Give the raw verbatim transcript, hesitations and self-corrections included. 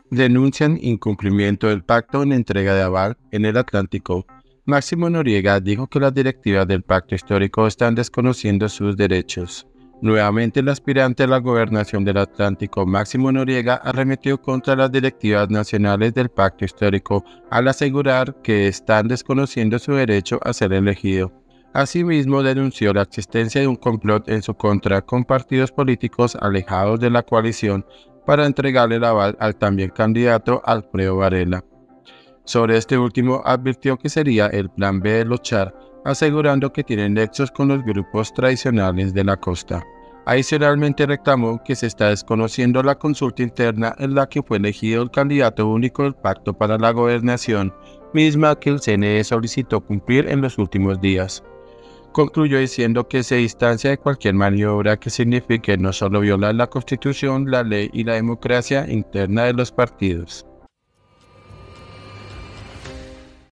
Denuncian incumplimiento del pacto en entrega de aval en el Atlántico. Máximo Noriega dijo que las directivas del pacto histórico están desconociendo sus derechos. Nuevamente, el aspirante a la gobernación del Atlántico, Máximo Noriega, arremetió contra las directivas nacionales del pacto histórico al asegurar que están desconociendo su derecho a ser elegido. Asimismo, denunció la existencia de un complot en su contra con partidos políticos alejados de la coalición para entregarle el aval al también candidato Alfredo Varela. Sobre este último, advirtió que sería el plan B de los Char, asegurando que tienen nexos con los grupos tradicionales de la costa. Adicionalmente, reclamó que se está desconociendo la consulta interna en la que fue elegido el candidato único del pacto para la gobernación, misma que el C N E solicitó cumplir en los últimos días. Concluyó diciendo que se distancia de cualquier maniobra que signifique no solo violar la Constitución, la ley y la democracia interna de los partidos.